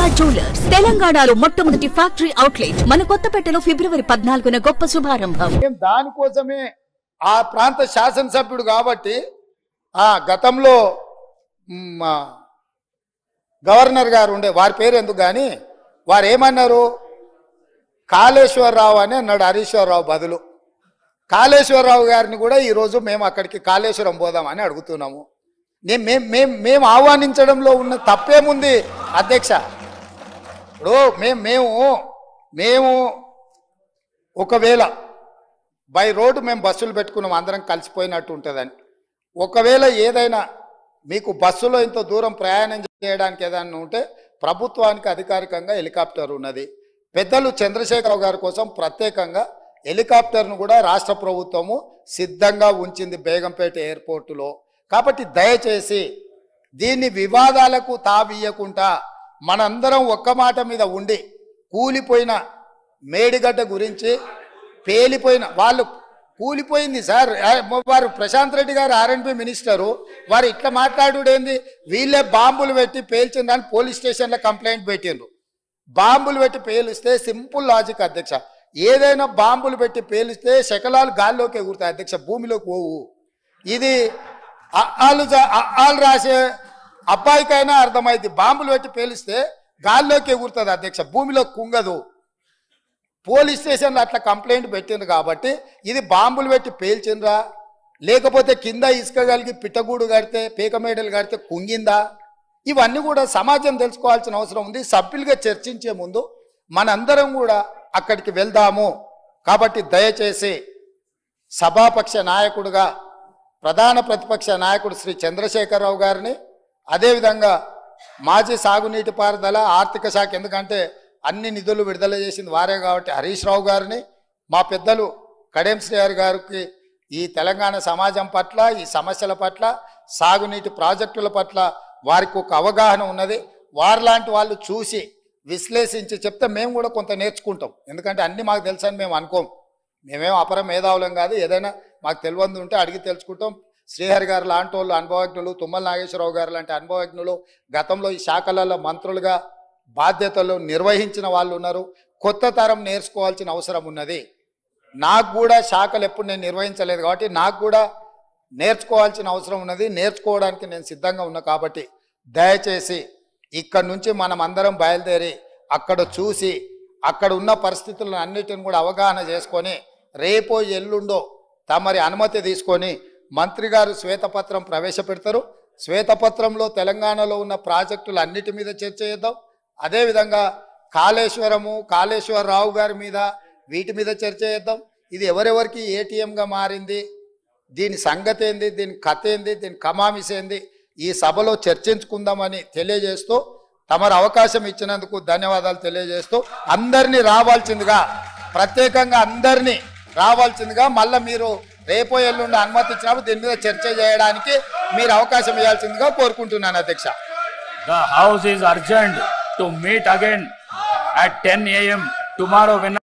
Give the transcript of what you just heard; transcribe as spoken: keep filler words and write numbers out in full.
Durga jewellers తెలంగాణలో మొట్టమొదటి factory outlet మన కొత్తపేటలో ఫిబ్రవరి పద్నాలుగున గొప్ప శుభారంభం. దానికోసమే ఆ ప్రాంత శాసనసభ్యుడు కాబట్టి ఆ గతంలో గవర్నర్ గారు ఉండే వారి పేరు ఎందుకు కానీ వారు ఏమన్నారు, కాళేశ్వరరావు అని అన్నాడు హరీశ్వరరావు బదులు. కాళేశ్వరరావు గారిని కూడా ఈరోజు మేము అక్కడికి కాళేశ్వరం పోదామని అడుగుతున్నాము. మేము మేము మేము ఆహ్వానించడంలో ఉన్న తప్పేముంది అధ్యక్ష? ఇప్పుడు మేము మేము మేము ఒకవేళ బై రోడ్డు మేము బస్సులు పెట్టుకున్నాం, అందరం కలిసిపోయినట్టు ఉంటుందని. ఒకవేళ ఏదైనా మీకు బస్సులో ఇంత దూరం ప్రయాణం చేయడానికి ఏదైనా ఉంటే ప్రభుత్వానికి అధికారికంగా హెలికాప్టర్ ఉన్నది. పెద్దలు చంద్రశేఖరరావు గారి కోసం ప్రత్యేకంగా హెలికాప్టర్ను కూడా రాష్ట్ర ప్రభుత్వము సిద్ధంగా ఉంచింది బేగంపేట ఎయిర్పోర్టులో. కాబట్టి దయచేసి దీన్ని వివాదాలకు తావియ్యకుండా మనందరం ఒక్క మాట మీద ఉండి కూలిపోయిన మేడిగడ్డ గురించి పేలిపోయిన వాళ్ళు కూలిపోయింది సార్. వారు ప్రశాంత్ రెడ్డి గారు ఆర్ఎండ్బి మినిస్టరు, వారు ఇట్లా మాట్లాడుడేంది, వీళ్ళే బాంబులు పెట్టి పేల్చిందని పోలీస్ స్టేషన్లో కంప్లైంట్ పెట్టిండ్రు. బాంబులు పెట్టి పేలిస్తే సింపుల్ లాజిక్ అధ్యక్ష, ఏదైనా బాంబులు పెట్టి పేలిస్తే శకలాలు గాల్లోకి ఎగురుతాయి అధ్యక్ష, భూమిలోకి పోవు. ఇది వాళ్ళు వాళ్ళు రాసే అబ్బాయికైనా అర్థమైంది, బాంబులు పెట్టి పేలిస్తే గాల్లోకి ఎగురుతుంది అధ్యక్ష, భూమిలోకి కుంగదు. పోలీస్ స్టేషన్లో అట్లా కంప్లైంట్ పెట్టిండ్రు కాబట్టి ఇది బాంబులు పెట్టి పేల్చిండ్రా, లేకపోతే కింద ఇసుక కలిగి పిట్టగూడు కడితే పీకమేడలు కడితే కుంగిందా, ఇవన్నీ కూడా సమాజం తెలుసుకోవాల్సిన అవసరం ఉంది. సభ్యులుగా చర్చించే ముందు మనందరం కూడా అక్కడికి వెళ్దాము. కాబట్టి దయచేసి సభాపక్ష నాయకుడుగా ప్రధాన ప్రతిపక్ష నాయకుడు శ్రీ చంద్రశేఖరరావు గారిని, అదేవిధంగా మాజీ సాగునీటి పారుదల ఆర్థిక శాఖ, ఎందుకంటే అన్ని నిధులు విడుదల చేసింది వారే కాబట్టి హరీష్ రావు గారిని, మా పెద్దలు కడెం శ్రీహరి గారికి ఈ తెలంగాణ సమాజం పట్ల, ఈ సమస్యల పట్ల, సాగునీటి ప్రాజెక్టుల పట్ల వారికి ఒక అవగాహన ఉన్నది. వారిలాంటి వాళ్ళు చూసి విశ్లేషించి చెప్తే మేము కూడా కొంత నేర్చుకుంటాం. ఎందుకంటే అన్నీ మాకు తెలుసని మేము అనుకోం, మేమేం అపర మేధావులం కాదు. ఏదైనా మాకు తెలియంది ఉంటే అడిగి తెలుసుకుంటాం. శ్రీహరి గారు లాంటి వాళ్ళు అనుభవజ్ఞులు, తుమ్మల నాగేశ్వరరావు గారు లాంటి అనుభవజ్ఞులు, గతంలో ఈ శాఖలలో మంత్రులుగా బాధ్యతలు నిర్వహించిన వాళ్ళు ఉన్నారు. కొత్త తరం నేర్చుకోవాల్సిన అవసరం ఉన్నది. నాకు కూడా శాఖలు ఎప్పుడు నేను నిర్వహించలేదు కాబట్టి నాకు కూడా నేర్చుకోవాల్సిన అవసరం ఉన్నది. నేర్చుకోవడానికి నేను సిద్ధంగా ఉన్నా. కాబట్టి దయచేసి ఇక్కడ నుంచి మనం అందరం బయలుదేరి అక్కడ చూసి అక్కడ ఉన్న పరిస్థితులను అన్నిటిని కూడా అవగాహన చేసుకొని రేపో ఎల్లుండో తమరి అనుమతి తీసుకొని మంత్రి గారు శ్వేతపత్రం ప్రవేశపెడతారు. శ్వేతపత్రంలో తెలంగాణలో ఉన్న ప్రాజెక్టులు అన్నిటి మీద చర్చ చేద్దాం. అదేవిధంగా కాళేశ్వరము, కాళేశ్వరరావు గారి మీద, వీటి మీద చర్చ చేద్దాం. ఇది ఎవరెవరికి ఏటీఎంగా మారింది, దీని సంగతి ఏంది, దీని కథ ఏంది, దీని కమామిస్ ఏంది, ఈ సభలో చర్చించుకుందామని తెలియజేస్తూ తమరు అవకాశం ఇచ్చినందుకు ధన్యవాదాలు తెలియజేస్తూ అందరినీ రావాల్సిందిగా, ప్రత్యేకంగా అందరినీ రావాల్సిందిగా, మళ్ళీ మీరు రేపో ఎల్లుండి అనుమతి ఇచ్చినప్పుడు దీని మీద చర్చ చేయడానికి మీరు అవకాశం ఇవ్వాల్సిందిగా కోరుకుంటున్నాను అధ్యక్ష. The house is urgent to meet again at ten A M tomorrow when